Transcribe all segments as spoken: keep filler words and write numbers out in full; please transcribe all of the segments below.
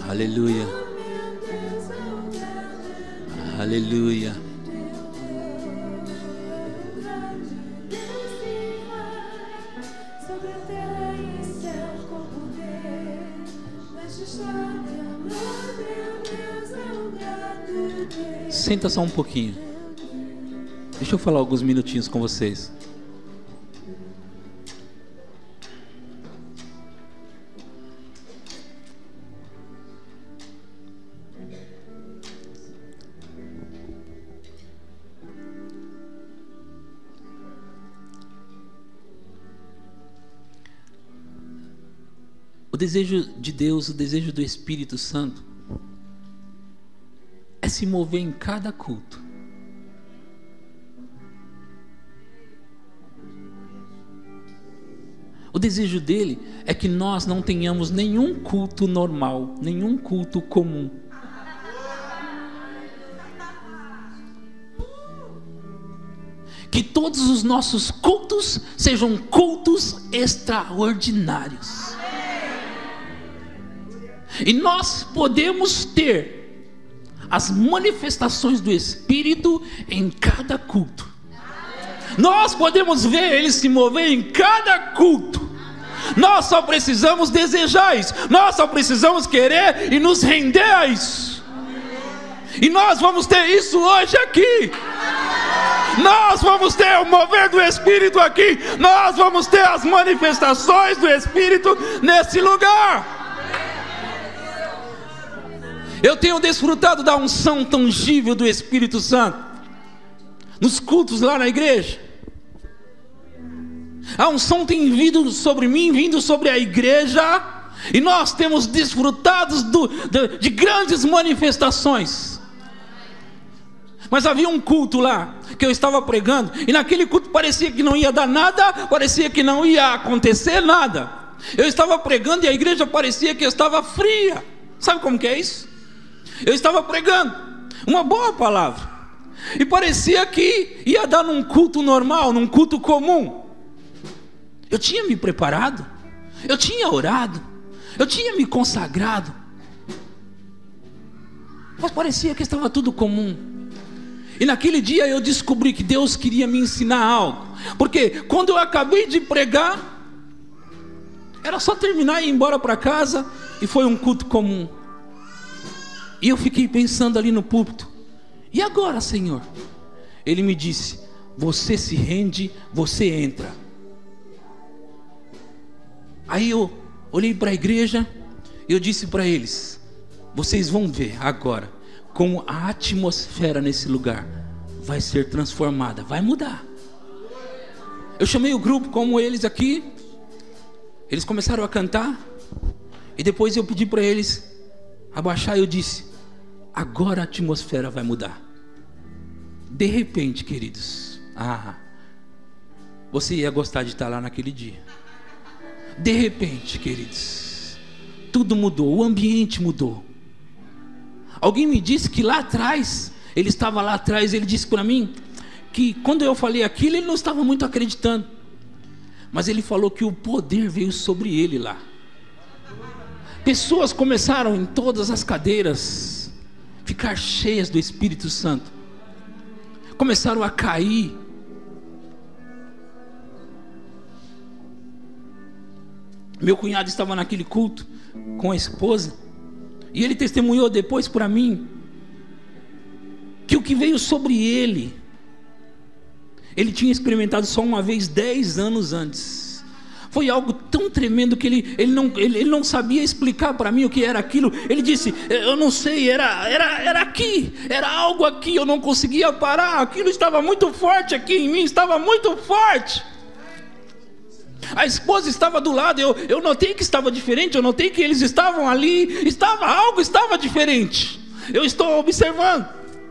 Aleluia. Aleluia. Senta só um pouquinho. Deixa eu falar alguns minutinhos com vocês. O desejo de Deus, o desejo do Espírito Santo é se mover em cada culto. O desejo dele é que nós não tenhamos nenhum culto normal, nenhum culto comum. Que todos os nossos cultos sejam cultos extraordinários. E nós podemos ter as manifestações do Espírito em cada culto. Nós podemos ver Ele se mover em cada culto. Nós só precisamos desejar isso. Nós só precisamos querer e nos render a isso. E nós vamos ter isso hoje aqui. Nós vamos ter o mover do Espírito aqui. Nós vamos ter as manifestações do Espírito nesse lugar. Eu tenho desfrutado da unção tangível do Espírito Santo nos cultos lá na igreja. A unção tem vindo sobre mim, vindo sobre a igreja, e nós temos desfrutado do, de, de grandes manifestações. Mas havia um culto lá que eu estava pregando, e naquele culto parecia que não ia dar nada, parecia que não ia acontecer nada. Eu estava pregando e a igreja parecia que estava fria. Sabe como que é isso? Eu estava pregando uma boa palavra e parecia que ia dar num culto normal, num culto comum. Eu tinha me preparado, eu tinha orado, eu tinha me consagrado, mas parecia que estava tudo comum. E naquele dia eu descobri que Deus queria me ensinar algo, porque quando eu acabei de pregar, era só terminar e ir embora para casa, e foi um culto comum. E eu fiquei pensando ali no púlpito: e agora, Senhor? Ele me disse: você se rende, você entra. Aí eu olhei para a igreja e eu disse para eles: vocês vão ver agora como a atmosfera nesse lugar vai ser transformada, vai mudar. Eu chamei o grupo como eles aqui, eles começaram a cantar, e depois eu pedi para eles abaixar e eu disse: agora a atmosfera vai mudar. De repente, queridos, ah, você ia gostar de estar lá naquele dia. De repente, queridos, tudo mudou, o ambiente mudou. Alguém me disse que lá atrás, ele estava lá atrás, ele disse para mim que quando eu falei aquilo, ele não estava muito acreditando, mas ele falou que o poder veio sobre ele lá. Pessoas começaram em todas as cadeiras ficar cheias do Espírito Santo, começaram a cair. Meu cunhado estava naquele culto com a esposa, e ele testemunhou depois para mim que o que veio sobre ele, ele tinha experimentado só uma vez dez anos antes. Foi algo tão tremendo que ele, ele, não, ele, ele não sabia explicar para mim o que era aquilo. Ele disse: eu não sei, era, era, era aqui, era algo aqui, eu não conseguia parar, aquilo estava muito forte aqui em mim, estava muito forte. A esposa estava do lado, eu, eu notei que estava diferente, eu notei que eles estavam ali, estava, algo estava diferente, eu estou observando.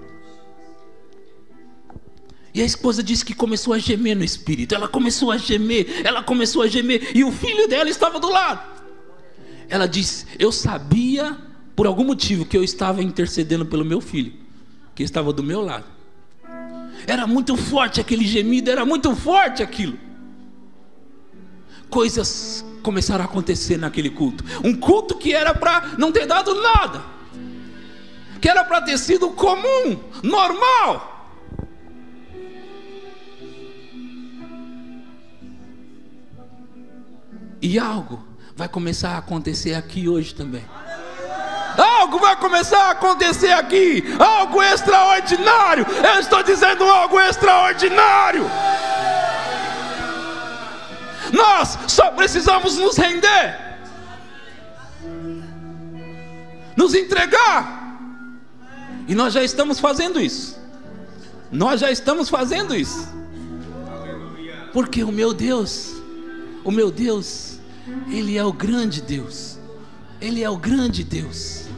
E a esposa disse que começou a gemer no espírito, ela começou a gemer, ela começou a gemer, e o filho dela estava do lado. Ela disse: eu sabia, por algum motivo, que eu estava intercedendo pelo meu filho, que estava do meu lado. Era muito forte aquele gemido, era muito forte aquilo. Coisas começaram a acontecer naquele culto. Um culto que era para não ter dado nada, que era para ter sido comum, normal. E algo vai começar a acontecer aqui hoje também. Algo vai começar a acontecer aqui, algo extraordinário. Eu estou dizendo algo extraordinário. Nós só precisamos nos render, nos entregar. E nós já estamos fazendo isso. Nós já estamos fazendo isso. Porque o meu Deus, o meu Deus, Ele é o grande Deus. Ele é o grande Deus.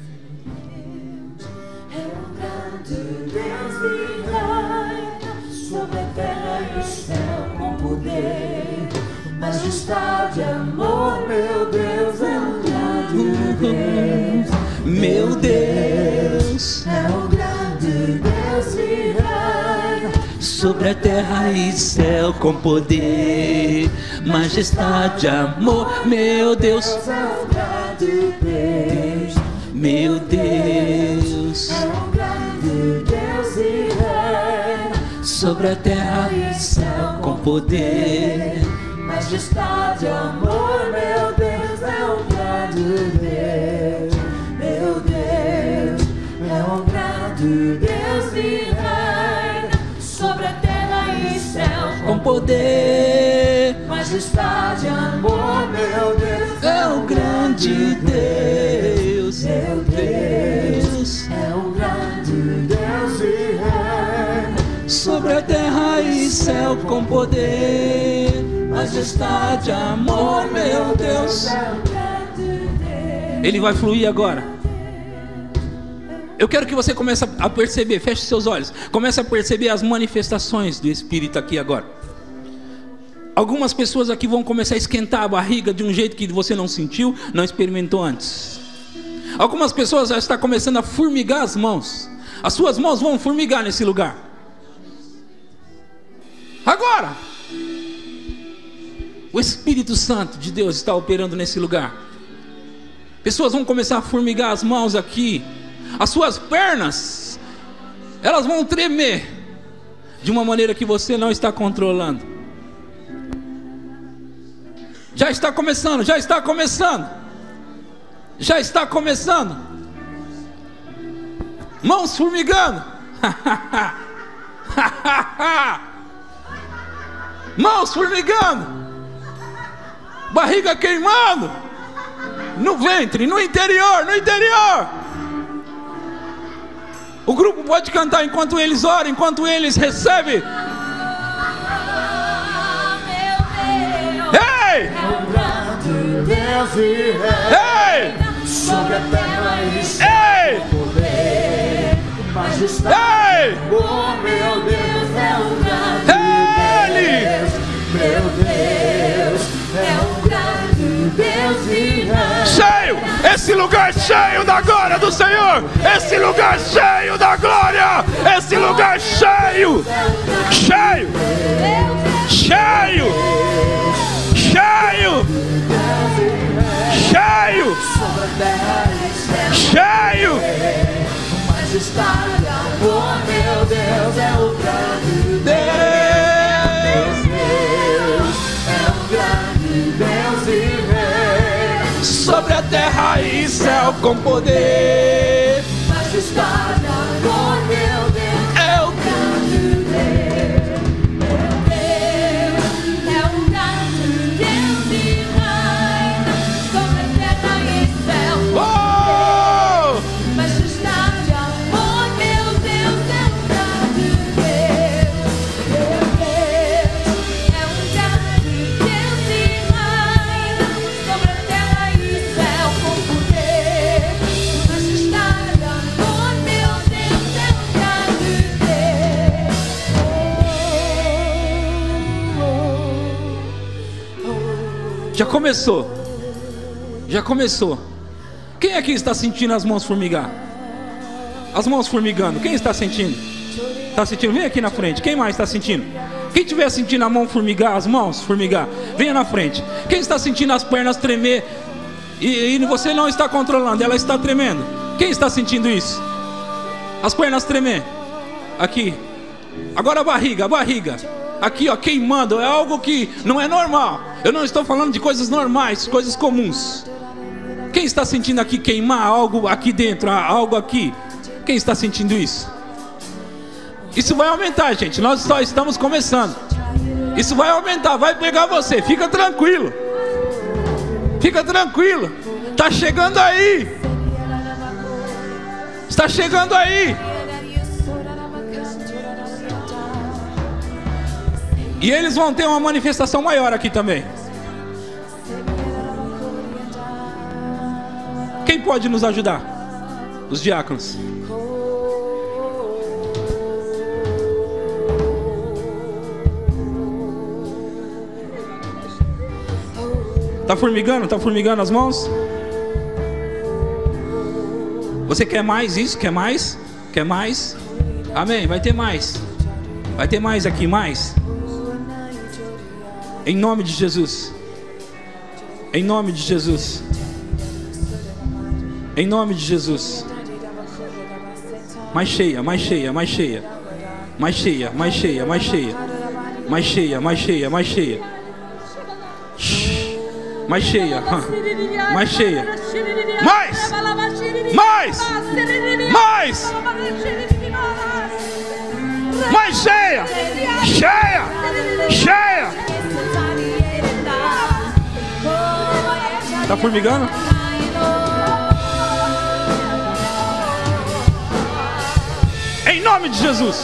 É o grande Deus que reina sobre a terra e o céu com poder, majestade, amor. Meu Deus é o grande Deus. Meu Deus é o grande Deus que reina sobre a terra e céu com poder, majestade, amor. Meu Deus é o grande Deus. Meu Deus é o grande Deus que reina sobre a terra e céu com poder, majestade, amor. Meu Deus é o grande Deus. Meu Deus é o grande Deus que reina sobre a terra e céu com poder, majestade, amor. Meu Deus é o grande Deus. Meu Deus é o grande Deus que reina sobre a terra e céu com poder, majestade, amor. Meu Deus, Ele vai fluir agora. Eu quero que você comece a perceber, feche seus olhos, comece a perceber as manifestações do Espírito aqui agora. Algumas pessoas aqui vão começar a esquentar a barriga de um jeito que você não sentiu, não experimentou antes. Algumas pessoas já estão começando a formigar as mãos. As suas mãos vão formigar nesse lugar. Agora, o Espírito Santo de Deus está operando nesse lugar. Pessoas vão começar a formigar as mãos aqui. As suas pernas, elas vão tremer de uma maneira que você não está controlando. Já está começando, já está começando. Já está começando. Mãos formigando. Mãos formigando. Barriga queimando. No ventre, no interior, no interior. O grupo pode cantar enquanto eles oram, enquanto eles recebem. Ei! é o grande Deus que Ei! reina sobre a terra e céu Ei! com poder, majestade, Ei! amor. Meu Deus é o grande Ele! Deus. Meu Deus é o grande Deus que reina. Cheio! Esse lugar cheio da glória do Senhor! Esse lugar cheio da glória! Esse lugar cheio! Cheio! Cheio! Cheio! Cheio! Sobre a terra e céu, Cheio! majestade, amor. Meu Deus é o grande Deus! Deus. É o grande Deus que reina Sobre a terra e céu com poder, majestade, amor. Meu Deus é o grande Deus. Meu Deus é o grande Deus que reina sobre a terra e céu. Oh! Majestade, amor, meu Deus é um grande Deus. Meu Deus é um grande Deus que reina sobre a terra e céu com poder. Majestade, amor, meu Deus é um grande Deus. Já começou. Já começou. Quem aqui está sentindo as mãos formigar? As mãos formigando. Quem está sentindo? Está sentindo? Vem aqui na frente. Quem mais está sentindo? Quem estiver sentindo a mão formigar, as mãos formigar, venha na frente. Quem está sentindo as pernas tremer e, e você não está controlando, ela está tremendo. Quem está sentindo isso? As pernas tremer. Aqui. Agora a barriga, a barriga. Aqui, ó, queimando. É algo que não é normal. Eu não estou falando de coisas normais, coisas comuns. Quem está sentindo aqui queimar algo aqui dentro, algo aqui? Quem está sentindo isso? Isso vai aumentar, gente. Nós só estamos começando. Isso vai aumentar, vai pegar você. Fica tranquilo. Fica tranquilo. Está chegando aí. Está chegando aí. E eles vão ter uma manifestação maior aqui também. Quem pode nos ajudar? Os diáconos. Tá formigando? Tá formigando as mãos? Você quer mais isso? Quer mais? Quer mais? Amém. Vai ter mais. Vai ter mais aqui, mais. Em nome de Jesus. Em nome de Jesus. Em nome de Jesus. Mais cheia, mais cheia, mais cheia. Mais cheia, mais cheia, mais cheia. Mais cheia, mais cheia, mais cheia. Mais cheia. Mais cheia. Mais! Mais! Mais! Mais cheia! Cheia! Cheia! Tá formigando? Em nome de Jesus.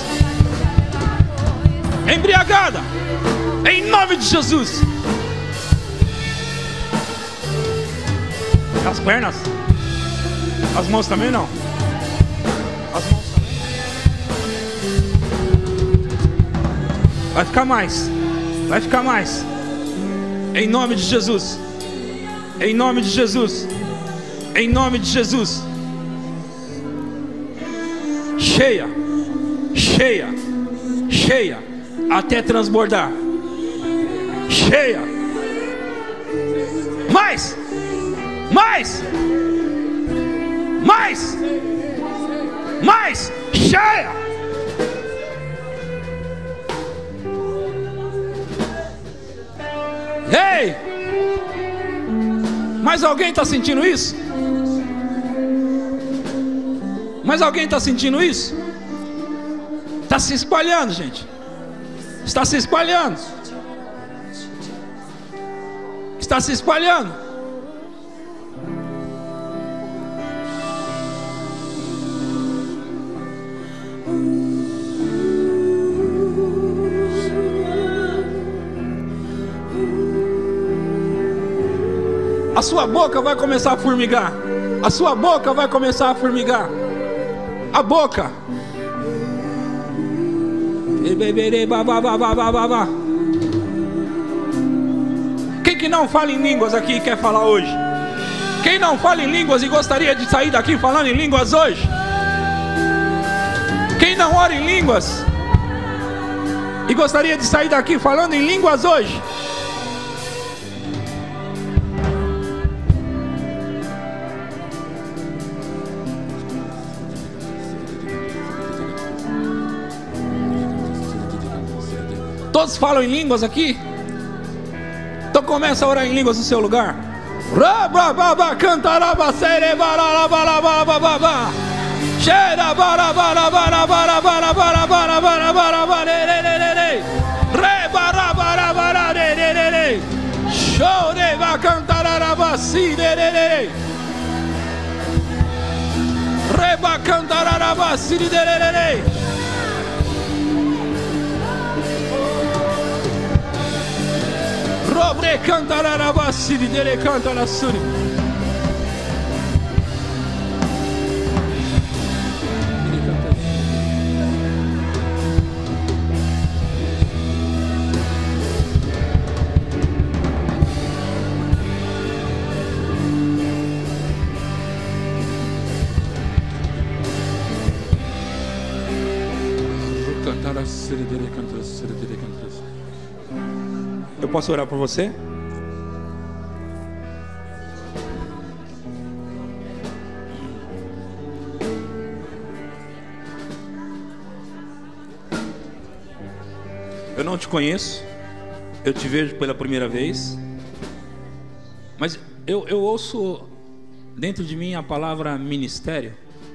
Embriagada. Em nome de Jesus. As pernas. As mãos também não. As mãos também. Vai ficar mais. Vai ficar mais. Em nome de Jesus. Em nome de Jesus. Em nome de Jesus. Cheia. Cheia. Cheia. Até transbordar. Cheia. Mais. Mais. Mais. Mais. Cheia. Ei! Mais alguém está sentindo isso? Mais alguém está sentindo isso? Está se espalhando, gente. Está se espalhando. Está se espalhando. A sua boca vai começar a formigar. A sua boca vai começar a formigar. A boca. Quem que não fala em línguas aqui e quer falar hoje? Quem não fala em línguas e gostaria de sair daqui falando em línguas hoje? Quem não ora em línguas e gostaria de sair daqui falando em línguas hoje? Todos falam em línguas aqui? Então começa a orar em línguas no seu lugar. Robre cantará basiri dele canta na suri. Cantará siri dele canta siri dele canta. Eu posso orar por você? Eu não te conheço, eu te vejo pela primeira vez, mas eu, eu ouço dentro de mim a palavra ministério.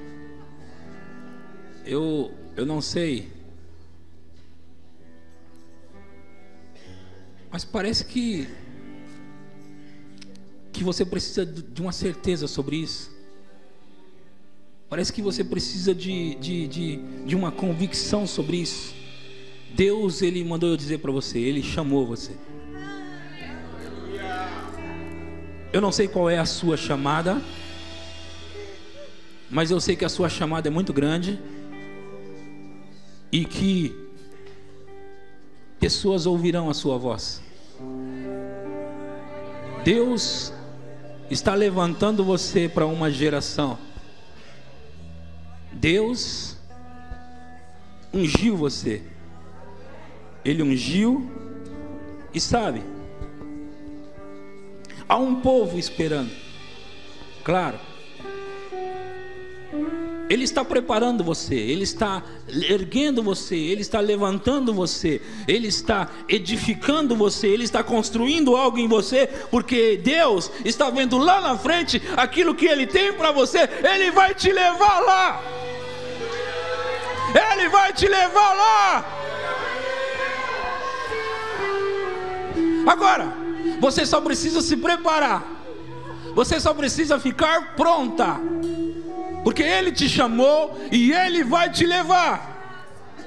Eu, eu não sei, mas parece que, que você precisa de uma certeza sobre isso. Parece que você precisa de, de, de, de uma convicção sobre isso. Deus, Ele mandou eu dizer para você, Ele chamou você. Eu não sei qual é a sua chamada, mas eu sei que a sua chamada é muito grande e que pessoas ouvirão a sua voz. Deus está levantando você para uma geração. Deus ungiu você. Ele ungiu e sabe, há um povo esperando. Claro, Ele está preparando você, Ele está erguendo você, Ele está levantando você, Ele está edificando você, Ele está construindo algo em você, porque Deus está vendo lá na frente aquilo que Ele tem para você. Ele vai te levar lá. Ele vai te levar lá. Agora, você só precisa se preparar. Você só precisa ficar pronta. Porque Ele te chamou e Ele vai te levar.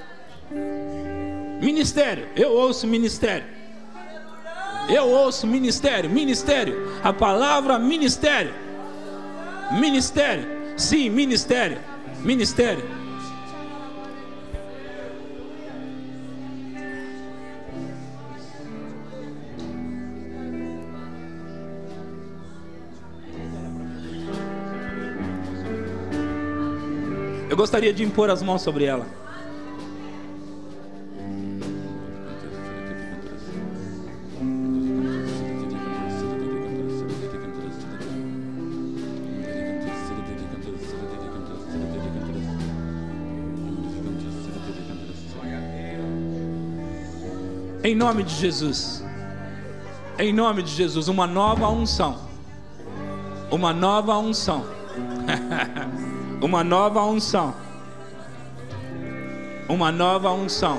Ministério, eu ouço ministério. Eu ouço ministério, ministério. A palavra ministério. Ministério, sim, ministério. Ministério. Eu gostaria de impor as mãos sobre ela. Em nome de Jesus. Em nome de Jesus, uma nova unção. Uma nova unção. Uma nova unção. Uma nova unção.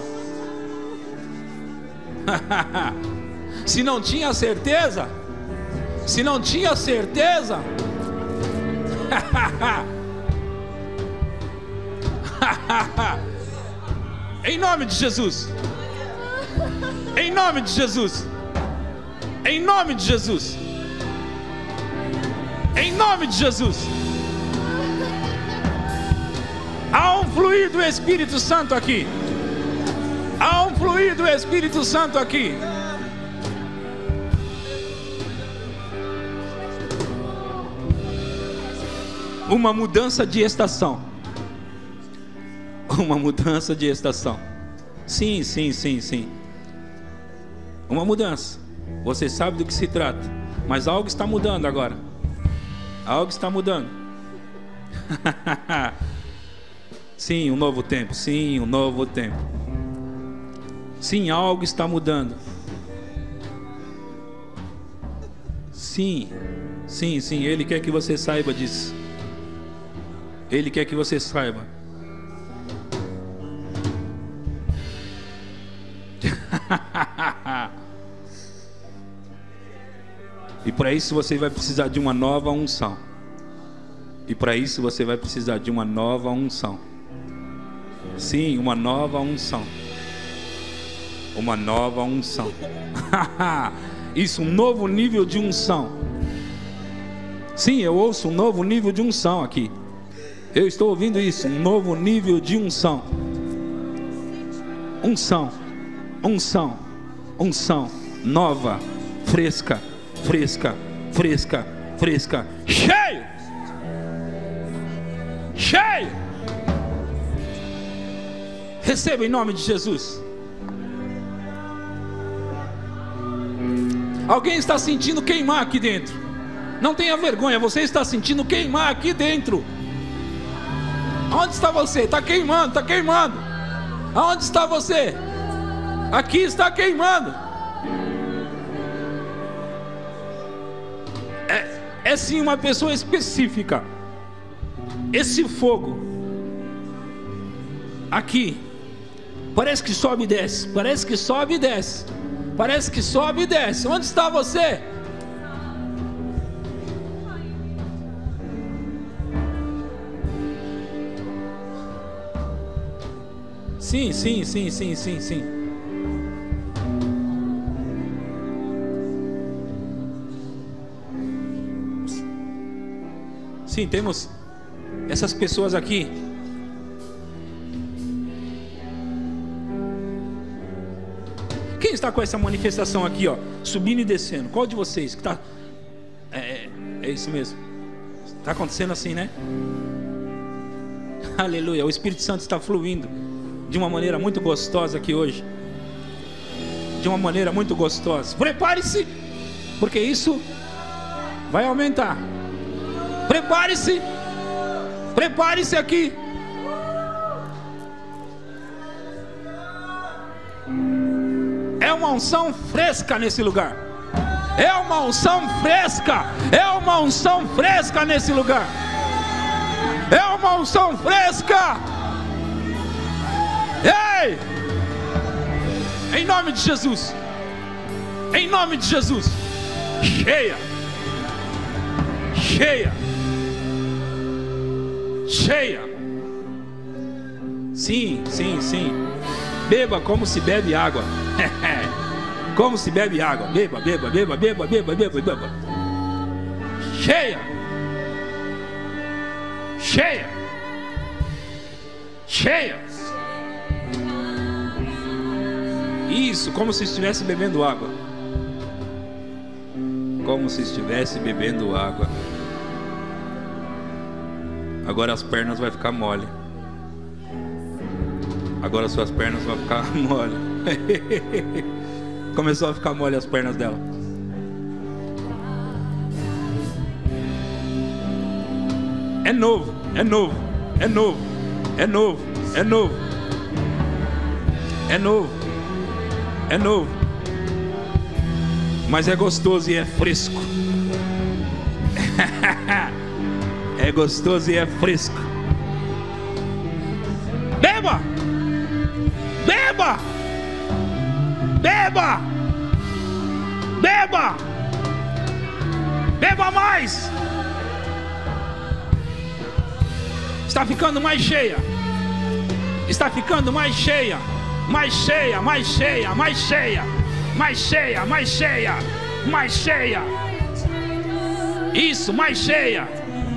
Se não tinha certeza, se não tinha certeza, em nome de Jesus. Em nome de Jesus. Em nome de Jesus. Em nome de Jesus. Há um fluir do Espírito Santo aqui. Há um fluir do Espírito Santo aqui. Uma mudança de estação. Uma mudança de estação. Sim, sim, sim, sim. Uma mudança. Você sabe do que se trata. Mas algo está mudando agora. Algo está mudando. Sim, um novo tempo. Sim, um novo tempo. Sim, algo está mudando. Sim, sim, sim. Ele quer que você saiba disso. Ele quer que você saiba. E para isso você vai precisar de uma nova unção. E para isso você vai precisar de uma nova unção. Sim, uma nova unção. Uma nova unção. Isso, um novo nível de unção. Sim, eu ouço um novo nível de unção aqui. Eu estou ouvindo isso, um novo nível de unção. Unção, unção, unção, nova, fresca, fresca, fresca, fresca, cheio, cheio. Receba em nome de Jesus. Alguém está sentindo queimar aqui dentro. Não tenha vergonha, você está sentindo queimar aqui dentro. Onde está você? Está queimando, está queimando. Aonde está você? Aqui está queimando. É, é sim uma pessoa específica. Esse fogo aqui parece que sobe e desce. Parece que sobe e desce. Parece que sobe e desce. Onde está você? Sim, sim, sim, sim, sim, sim. Sim, temos essas pessoas aqui. Quem está com essa manifestação aqui, ó, subindo e descendo? Qual de vocês que está? É, é, é isso mesmo. Está acontecendo assim, né? Aleluia. O Espírito Santo está fluindo de uma maneira muito gostosa aqui hoje. De uma maneira muito gostosa. Prepare-se, porque isso vai aumentar. Prepare-se. Prepare-se aqui. É uma unção fresca nesse lugar. É uma unção fresca. É uma unção fresca nesse lugar. É uma unção fresca. Ei! Em nome de Jesus. Em nome de Jesus. Cheia. Cheia. Cheia. Sim, sim, sim. Beba como se bebe água. Como se bebe água. Beba, beba, beba, beba, beba, beba, beba. Cheia. Cheia. Cheia. Isso, como se estivesse bebendo água. Como se estivesse bebendo água. Agora as pernas vão ficar mole. Agora suas pernas vão ficar mole. Começou a ficar mole as pernas dela. É novo, é novo, é novo, é novo, é novo, é novo, é novo. Mas é gostoso e é fresco. É gostoso e é fresco. Beba! Beba! Beba! Beba! Beba mais! Está ficando mais cheia. Está ficando mais cheia. Mais cheia, mais cheia, mais cheia. Mais cheia, mais cheia. Mais cheia. Isso, mais cheia.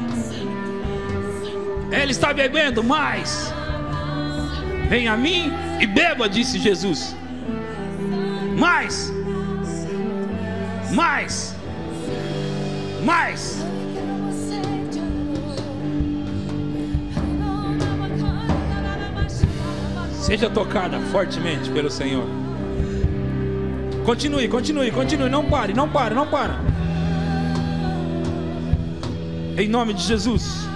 Ele está bebendo mais. Venha a mim e beba, disse Jesus. Mais. Mais. Mais. Seja tocada fortemente pelo Senhor. Continue, continue, continue. Não pare, não pare, não para. Em nome de Jesus.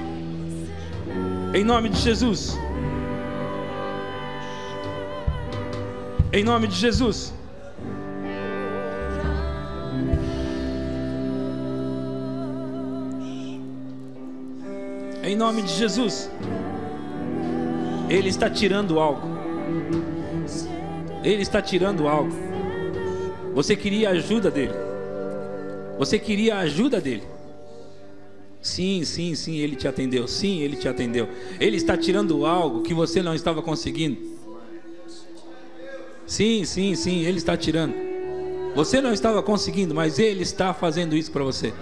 Em nome de Jesus. Em nome de Jesus. Em nome de Jesus. Ele está tirando algo. Ele está tirando algo. Você queria a ajuda dele. Você queria a ajuda dele. Sim, sim, sim, ele te atendeu. Sim, ele te atendeu. Ele está tirando algo que você não estava conseguindo. Sim, sim, sim, ele está tirando. Você não estava conseguindo, mas ele está fazendo isso para você.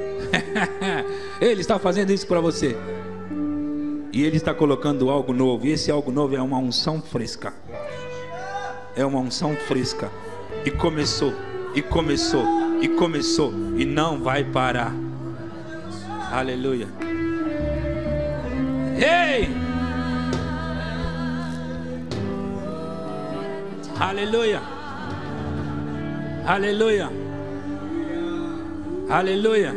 Ele está fazendo isso para você. E ele está colocando algo novo. E esse algo novo é uma unção fresca. É uma unção fresca. E começou, e começou, e começou. E não vai parar. Aleluia. Ei! Aleluia. Aleluia. Aleluia.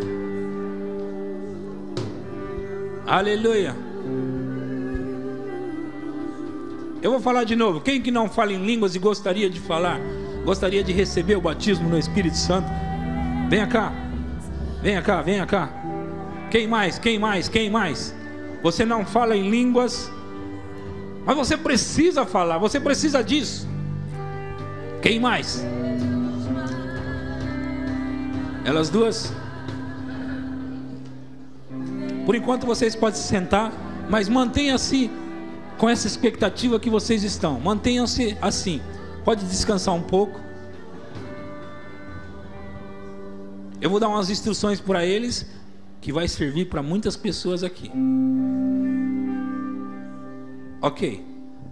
Aleluia. Eu vou falar de novo. Quem que não fala em línguas e gostaria de falar? Gostaria de receber o batismo no Espírito Santo? Venha cá. Venha cá, venha cá. Quem mais? Quem mais? Quem mais? Você não fala em línguas, mas você precisa falar. Você precisa disso. Quem mais? Elas duas. Por enquanto vocês podem se sentar, mas mantenham-se com essa expectativa que vocês estão. Mantenham-se assim. Pode descansar um pouco. Eu vou dar umas instruções para eles que vai servir para muitas pessoas aqui. Ok.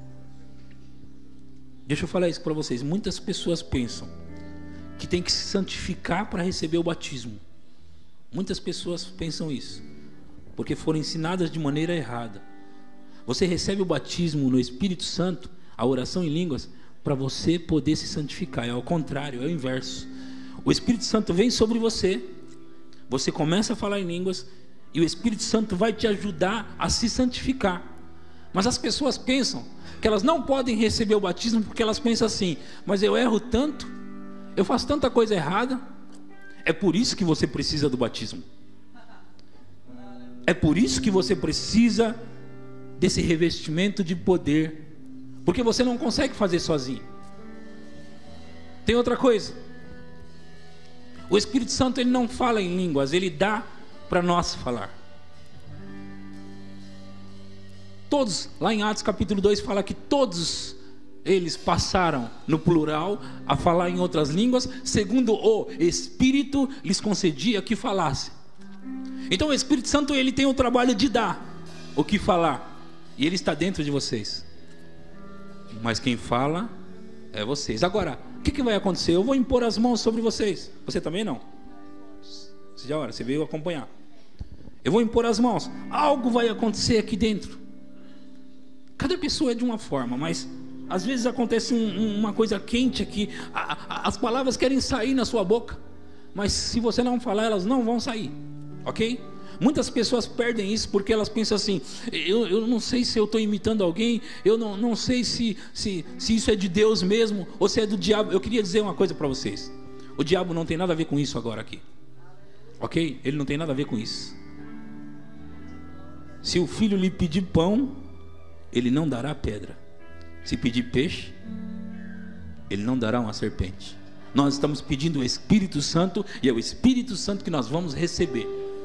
Deixa eu falar isso para vocês. Muitas pessoas pensam que tem que se santificar para receber o batismo. Muitas pessoas pensam isso, porque foram ensinadas de maneira errada. Você recebe o batismo no Espírito Santo, a oração em línguas, para você poder se santificar. É ao contrário, é o inverso. O Espírito Santo vem sobre você, você começa a falar em línguas, e o Espírito Santo vai te ajudar a se santificar. Mas as pessoas pensam que elas não podem receber o batismo, porque elas pensam assim: mas eu erro tanto, eu faço tanta coisa errada. É por isso que você precisa do batismo. É por isso que você precisa desse revestimento de poder, porque você não consegue fazer sozinho. Tem outra coisa. O Espírito Santo, ele não fala em línguas, ele dá para nós falar. Todos, lá em Atos capítulo dois, fala que todos eles passaram, no plural, a falar em outras línguas, segundo o Espírito lhes concedia que falasse. Então o Espírito Santo, ele tem o trabalho de dar o que falar, e ele está dentro de vocês. Mas quem fala é vocês. Agora, o que, que vai acontecer? Eu vou impor as mãos sobre vocês. Você também não? Você já olha, você veio acompanhar. Eu vou impor as mãos. Algo vai acontecer aqui dentro. Cada pessoa é de uma forma, mas às vezes acontece um, uma coisa quente aqui. A, a, as palavras querem sair na sua boca, mas se você não falar, elas não vão sair. Ok? Muitas pessoas perdem isso porque elas pensam assim: eu, eu não sei se eu estou imitando alguém, eu não, não sei se, se, se isso é de Deus mesmo ou se é do diabo. Eu queria dizer uma coisa para vocês: o diabo não tem nada a ver com isso agora aqui. Ok? Ele não tem nada a ver com isso. Se o filho lhe pedir pão, ele não dará pedra. Se pedir peixe, ele não dará uma serpente. Nós estamos pedindo o Espírito Santo, e é o Espírito Santo que nós vamos receber.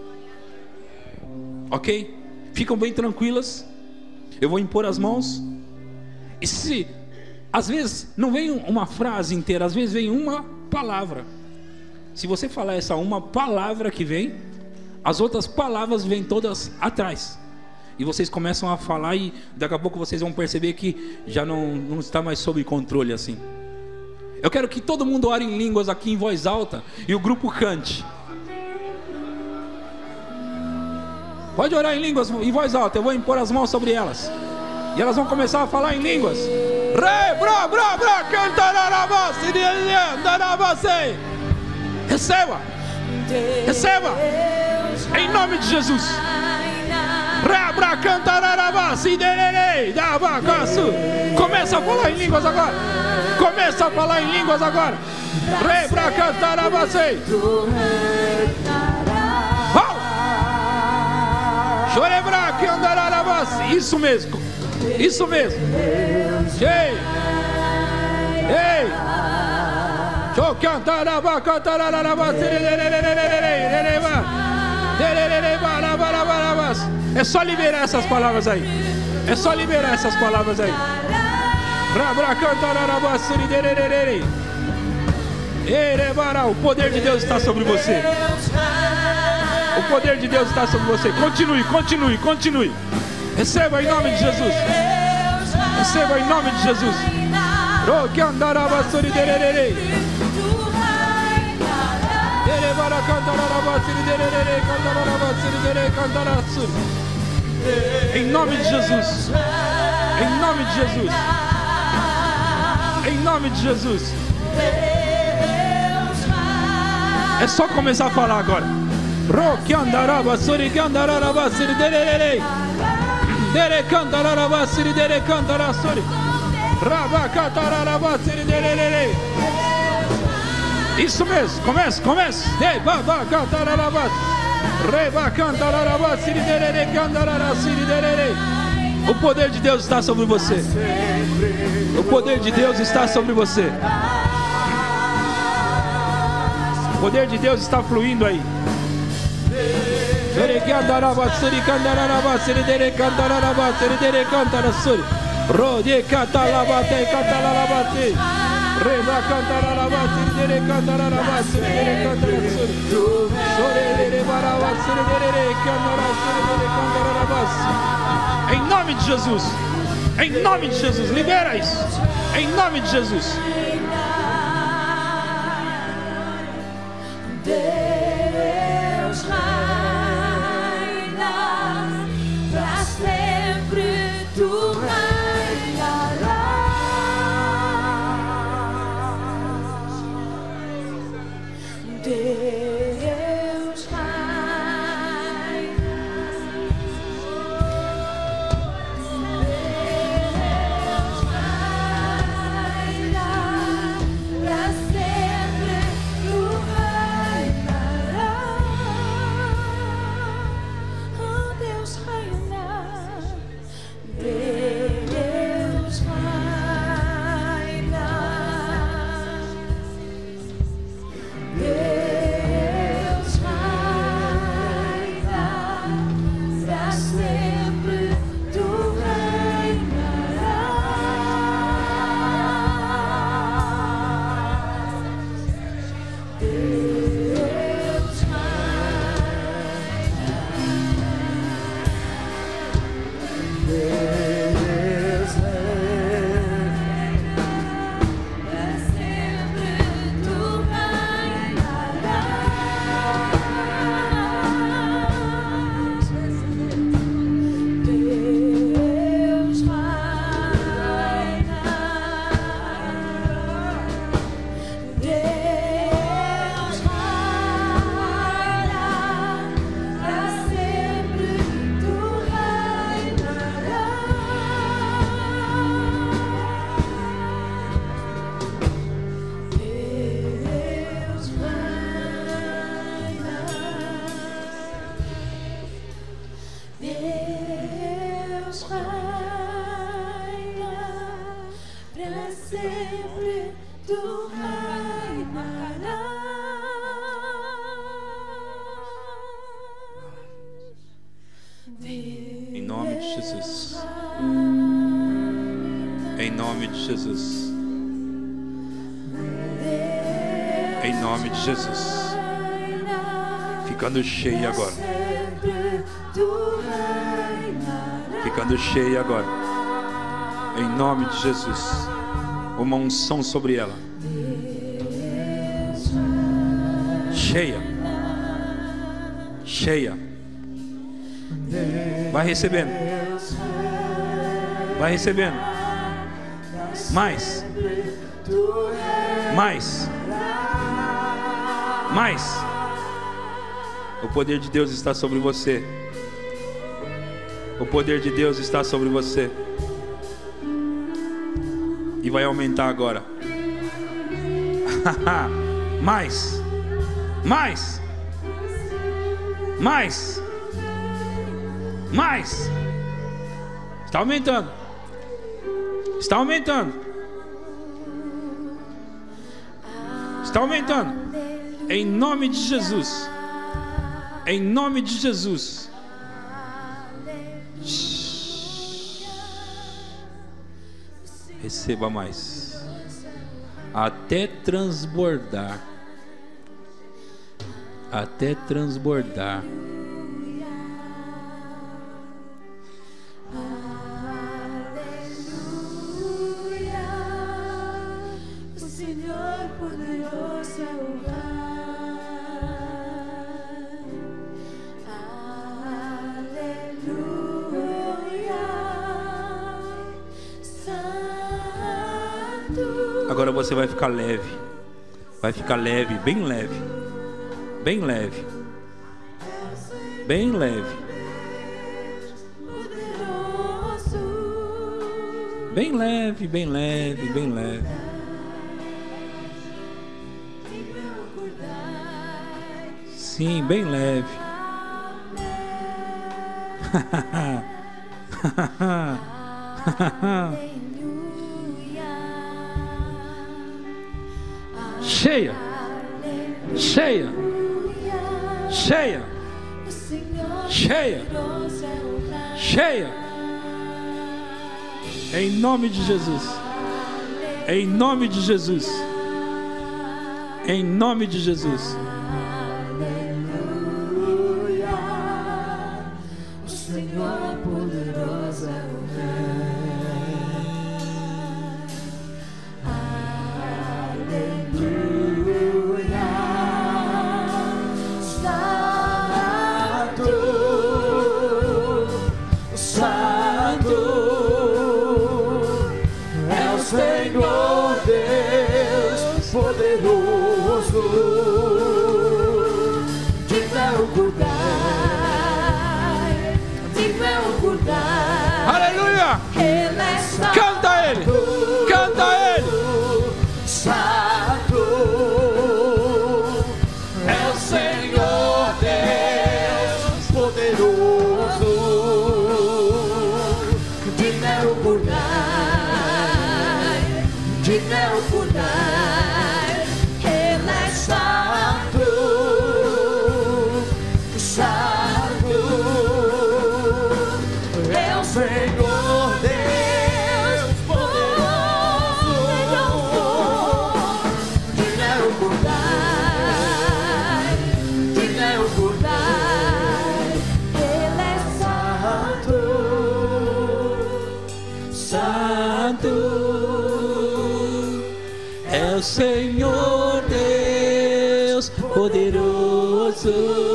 Ok? Ficam bem tranquilas. Eu vou impor as mãos. E se às vezes não vem uma frase inteira, às vezes vem uma palavra. Se você falar essa uma palavra que vem, as outras palavras vêm todas atrás. E vocês começam a falar, e daqui a pouco vocês vão perceber que já não, não está mais sob controle assim. Eu quero que todo mundo ore em línguas aqui em voz alta, e o grupo cante. Pode orar em línguas em voz alta. Eu vou impor as mãos sobre elas, e elas vão começar a falar em línguas. Receba. Receba. Em nome de Jesus. Começa a falar em línguas agora. Começa a falar em línguas agora. Isso mesmo. Isso mesmo. Ei. Ei. É só liberar essas palavras aí. É só liberar essas palavras aí. O poder de Deus está sobre você. O poder de Deus está sobre você. Continue, continue, continue. Receba em nome de Jesus. Receba em nome de Jesus. Em nome de Jesus. Em nome de Jesus. Em nome de Jesus. É só começar a falar agora. Roque andaraba, sori candaraba, siri dererei. Dere candaraba, siri dere cantara, sori. Raba cantaraba, siri dererei. Isso mesmo, comece, comece. De baba cantaraba. Reba cantaraba, siri dererei, cantarara, siri dererei. O poder de Deus está sobre você. O poder de Deus está sobre você. O poder de Deus está fluindo aí. Em nome de Jesus. Em nome de Jesus. Libera isso. Em nome de Jesus. Deus reina, para sempre tu reinarás. Deus Em nome de Jesus. Em nome de Jesus. Em nome de Jesus. Ficando cheio agora. Ficando cheio agora. Em nome de Jesus. Uma unção sobre ela. Cheia. Cheia. Vai recebendo. Vai recebendo. Mais. Mais. Mais. O poder de Deus está sobre você. O poder de Deus está sobre você. E vai aumentar agora. Mais. Mais. Mais. Mais. Está aumentando. Está aumentando. Está aumentando. Em nome de Jesus. Em nome de Jesus. Receba mais. Até transbordar. Até transbordar. Agora você vai ficar leve. Vai ficar leve, bem leve. Bem leve. Bem leve. Bem leve, bem leve, bem leve. Sim, bem leve. Cheia. Cheia. Cheia. Cheia. Cheia. Em nome de Jesus. Em nome de Jesus. Em nome de Jesus. O Senhor poderoso é o Rei. Aleluia. Santo, Santo é o Senhor Deus poderoso. De meu cuidar, de meu cuidar. Aleluia! Ele é santo. Canta ele! Canta ele! Santo é o Senhor Deus poderoso. De meu cuidar, de meu cuidar. Ele é santo, santo é o Senhor Deus poderoso. De meu cuidar, de meu cuidar. Ele é santo, Santo é o Senhor Deus poderoso.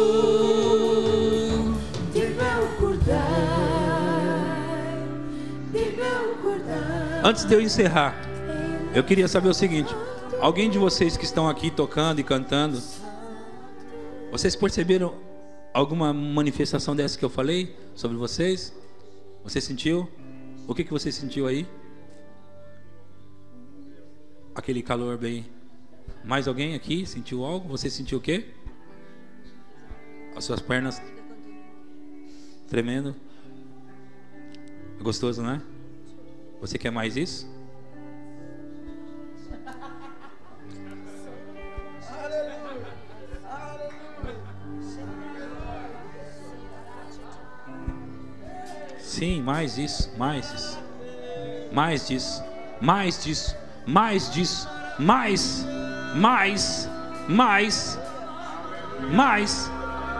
de meu cuidar, de meu cuidar. Antes de eu encerrar, eu queria saber o seguinte: alguém de vocês que estão aqui tocando e cantando, vocês perceberam alguma manifestação dessa que eu falei sobre vocês? Você sentiu? O que que você sentiu aí? Aquele calor bem. Mais alguém aqui sentiu algo? Você sentiu o quê? As suas pernas tremendo. É gostoso, não é? Você quer mais isso? Sim, mais isso, mais isso. Mais disso, mais disso, mais disso, mais, mais, mais, mais.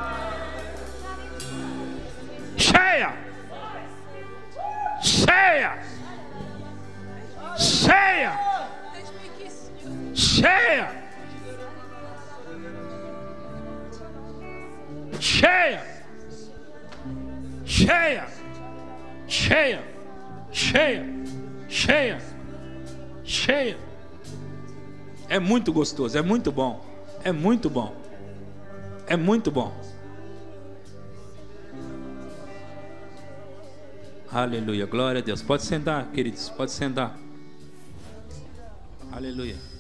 Cheia! Cheia! Cheia! Cheia! Cheia! Cheia! Cheia! Cheia! Cheia! Cheia! É muito gostoso, é muito bom. É muito bom. É muito bom. Aleluia, glória a Deus. Pode sentar, queridos, pode sentar. Aleluia.